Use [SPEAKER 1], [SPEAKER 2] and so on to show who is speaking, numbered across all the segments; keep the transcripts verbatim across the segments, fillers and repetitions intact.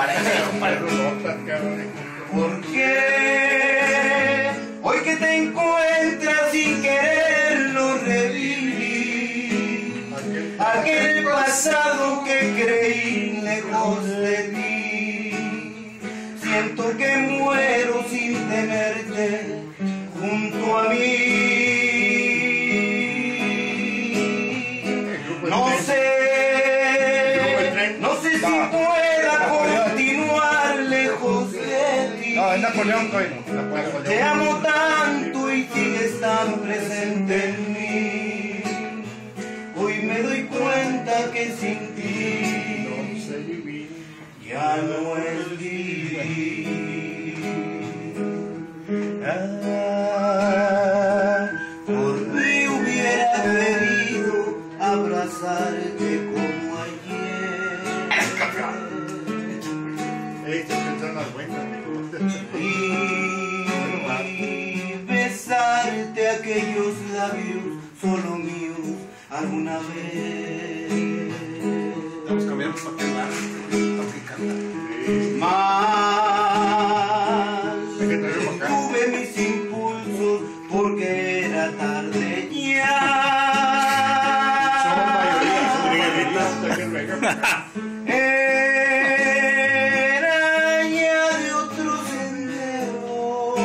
[SPEAKER 1] ¿Por qué hoy que te encuentras sin quererlo revivir aquel pasado que creí lejos de ti? Siento que muero sin tenerte junto a mí. No sé, no sé si pueda continuar lejos de ti.
[SPEAKER 2] No, es Napoleón Coino.
[SPEAKER 1] Te amo tanto y sigues tan presente en mí. Hoy me doy cuenta que sin ti ya no es vivir. Ah, por mí hubiera querido abrazarte como ayer y besarte aquellos labios solo míos alguna vez.
[SPEAKER 2] Estamos cambiando para que va, para que canta.
[SPEAKER 1] Más tuve mis impulsos porque era tarde ya. Era ya de otro sendero.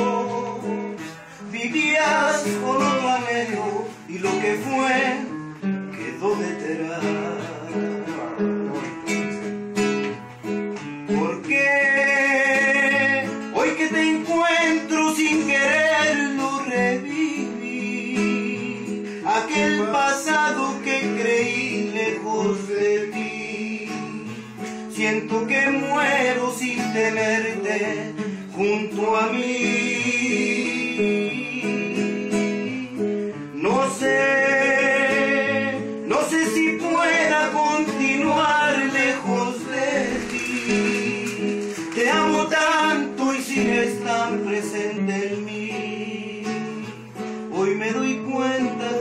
[SPEAKER 1] Vivías con otro anhelo y lo que fue quedó detrás. ¿Por qué hoy que te encuentro sin quererlo reviví aquel pasado que creí lejos de ti? Siento que muero sin tenerte junto a mí. No sé, no sé si pueda continuar lejos de ti. Te amo tanto y sigues tan presente en mí. Hoy me doy cuenta